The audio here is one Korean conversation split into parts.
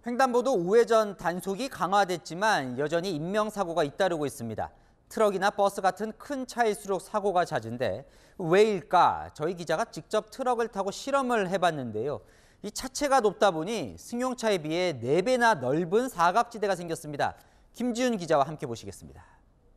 횡단보도 우회전 단속이 강화됐지만 여전히 인명사고가 잇따르고 있습니다. 트럭이나 버스 같은 큰 차일수록 사고가 잦은데 왜일까? 저희 기자가 직접 트럭을 타고 실험을 해봤는데요. 이 차체가 높다 보니 승용차에 비해 4배나 넓은 사각지대가 생겼습니다. 김지윤 기자와 함께 보시겠습니다.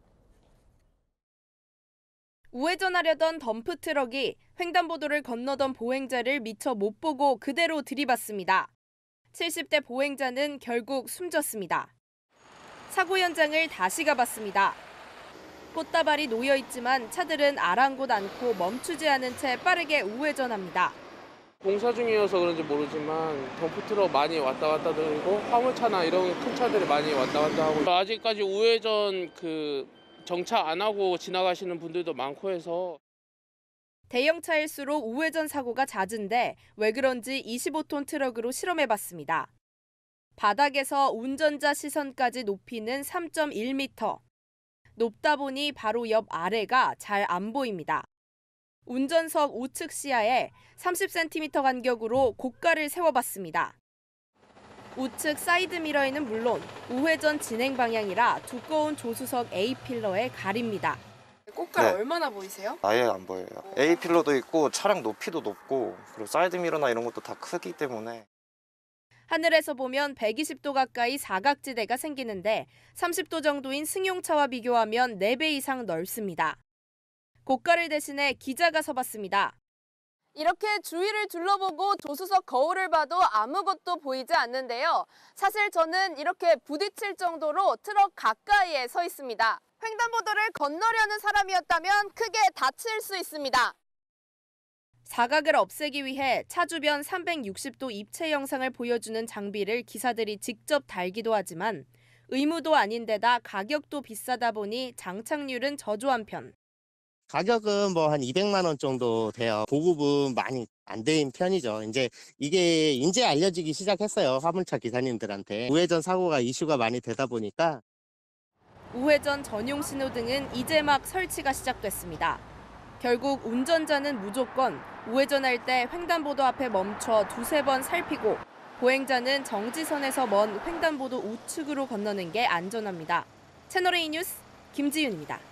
우회전하려던 덤프 트럭이 횡단보도를 건너던 보행자를 미처 못 보고 그대로 들이받습니다. 70대 보행자는 결국 숨졌습니다. 사고 현장을 다시 가봤습니다. 꽃다발이 놓여 있지만 차들은 아랑곳 않고 멈추지 않은 채 빠르게 우회전합니다. 공사 중이어서 그런지 모르지만 덤프트럭 많이 왔다 갔다 들고 화물차나 이런 큰 차들이 많이 왔다 갔다 하고 아직까지 우회전 정차 안 하고 지나가시는 분들도 많고 해서 대형차일수록 우회전 사고가 잦은데 왜 그런지 25톤 트럭으로 실험해봤습니다. 바닥에서 운전자 시선까지 높이는 3.1m. 높다 보니 바로 옆 아래가 잘 안 보입니다. 운전석 우측 시야에 30cm 간격으로 고가를 세워봤습니다. 우측 사이드미러에는 물론 우회전 진행 방향이라 두꺼운 조수석 A필러에 가립니다. 꽃가 네. 얼마나 보이세요? 아예 안 보여요. A필러도 있고 차량 높이도 높고 그리고 사이드미러나 이런 것도 다 크기 때문에 하늘에서 보면 120도 가까이 사각지대가 생기는데 30도 정도인 승용차와 비교하면 4배 이상 넓습니다. 고가를 대신해 기자가 서봤습니다. 이렇게 주위를 둘러보고 조수석 거울을 봐도 아무것도 보이지 않는데요. 사실 저는 이렇게 부딪힐 정도로 트럭 가까이에 서 있습니다. 횡단보도를 건너려는 사람이었다면 크게 다칠 수 있습니다. 사각을 없애기 위해 차 주변 360도 입체 영상을 보여주는 장비를 기사들이 직접 달기도 하지만 의무도 아닌데다 가격도 비싸다 보니 장착률은 저조한 편. 가격은 뭐 한 200만 원 정도 돼요. 보급은 많이 안 된 편이죠. 이게 알려지기 시작했어요. 화물차 기사님들한테. 우회전 사고가 이슈가 많이 되다 보니까. 우회전 전용 신호등은 이제 막 설치가 시작됐습니다. 결국 운전자는 무조건 우회전할 때 횡단보도 앞에 멈춰 2~3번 살피고 보행자는 정지선에서 먼 횡단보도 우측으로 건너는 게 안전합니다. 채널A 뉴스 김지윤입니다.